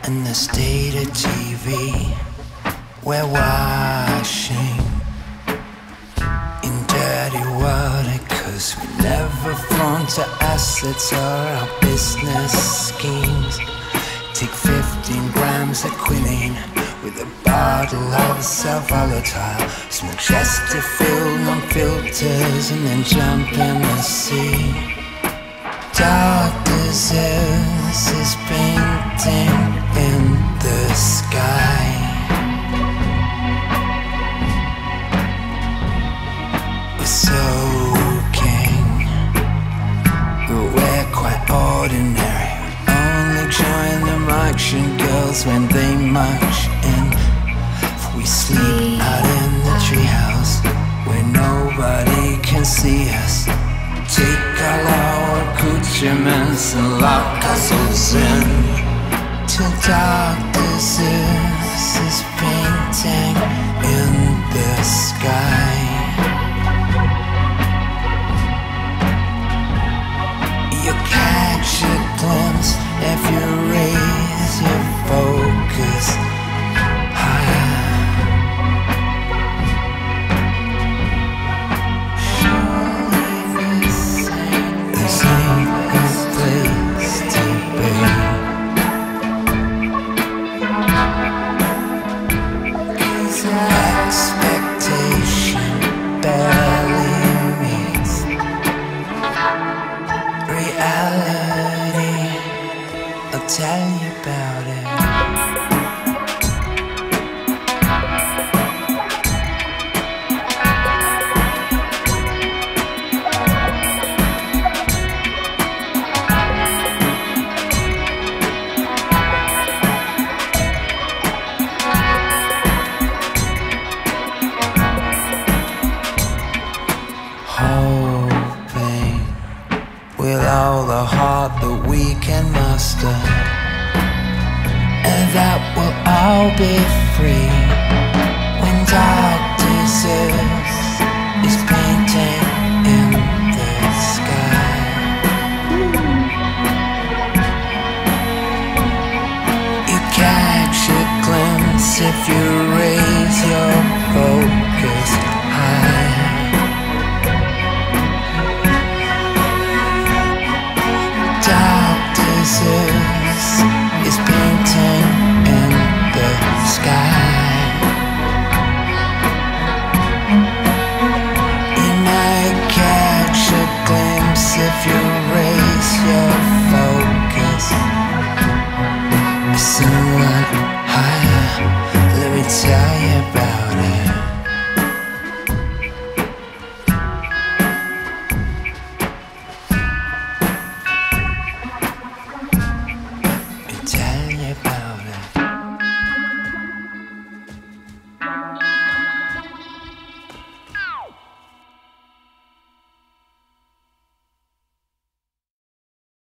and the state of TV. We're washing in dirty water, 'cause we never flaunt our assets or our business schemes. Take 15 grams of quinine with a bottle of self-volatile. Smoke Chesterfield on filters and then jump in the sea. Dr. Seuss is painting in the sky. We're soaking, but we're quite ordinary. Only join the marching girls when they march in. We sleep out in the treehouse where nobody can see us. Take all our accoutrements and lock ourselves in. Till Dr. Seuss is painting in the sky. You catch a glimpse if you raise your focus higher. This ain't a place to be. Expectation barely meets reality. I'll tell you about it. Hoping with all the heart that we can muster, and that we'll all be free when Dr. Seuss is painting in the sky. You catch a glimpse if you raise your focus high.